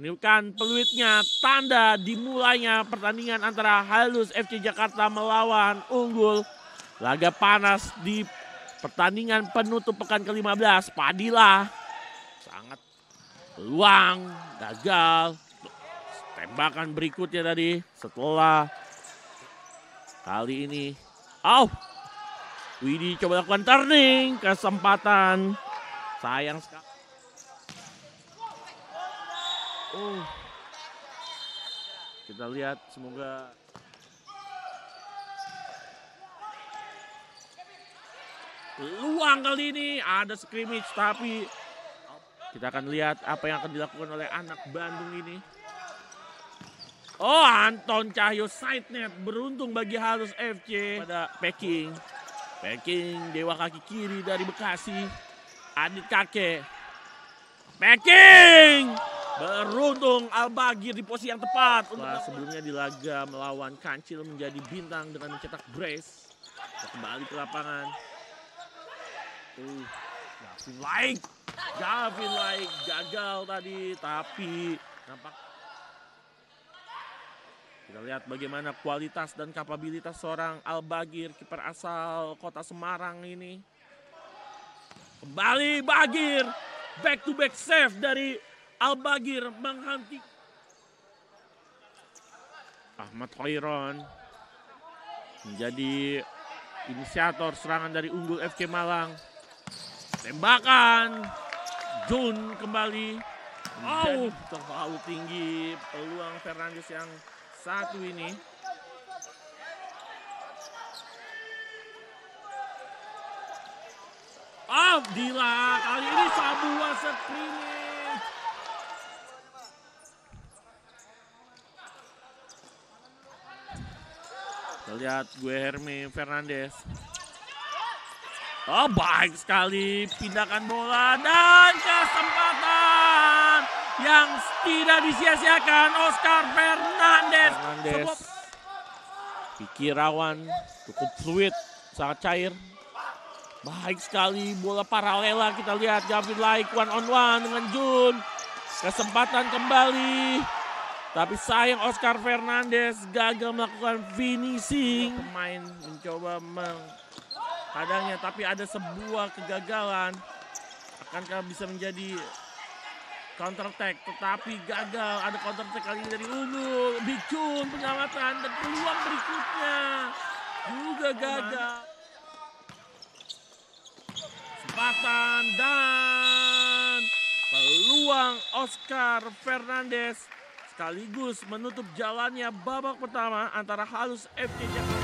Meniupkan peluitnya, tanda dimulainya pertandingan antara Halus FC Jakarta melawan Unggul. Laga panas di pertandingan penutup pekan ke-15. Padilla sangat peluang, gagal. Tembakan berikutnya tadi setelah kali ini. Widi coba lakukan turning, kesempatan. Sayang sekali. Kita lihat, semoga peluang kali ini ada scrimmage, tapi kita akan lihat apa yang akan dilakukan oleh anak Bandung ini. Anton Cahyo side net, beruntung bagi Halus FC. Pada Peking dewa kaki kiri dari Bekasi, Adit Kakek. Peking beruntung Al-Bagir di posisi yang tepat. Sebelumnya di laga melawan Kancil menjadi bintang dengan mencetak brace. Kembali ke lapangan. Gavin Laik gagal tadi, tapi nampak. Kita lihat bagaimana kualitas dan kapabilitas seorang Al-Bagir, kiper asal Kota Semarang ini. Kembali Bagir, back to back save dari Al-Bagir menghenti. Ahmad Khairon menjadi inisiator serangan dari Unggul FC Malang. Tembakan Jun kembali. Terlalu tinggi peluang Fernandes yang satu ini. Abdillah kali ini Sabua scrimmage. Kita lihat Guilherme Fernandes. Baik sekali pindahkan bola dan kesempatan yang tidak disia-siakan Oscar Fernandes. Pikirawan cukup fluid, sangat cair. Baik sekali bola paralela, kita lihat Gavin Laik one on one dengan Jun. Kesempatan kembali. Tapi sayang Oscar Fernandes gagal melakukan finishing. Pemain mencoba menghadangnya, tapi ada sebuah kegagalan. Akankah bisa menjadi counter attack, tetapi gagal. Ada counter attack kali ini dari Unggul. Big Jun penyelamatan dan peluang berikutnya juga gagal. Kesempatan dan peluang Oscar Fernandes sekaligus menutup jalannya babak pertama antara Halus FC Jakarta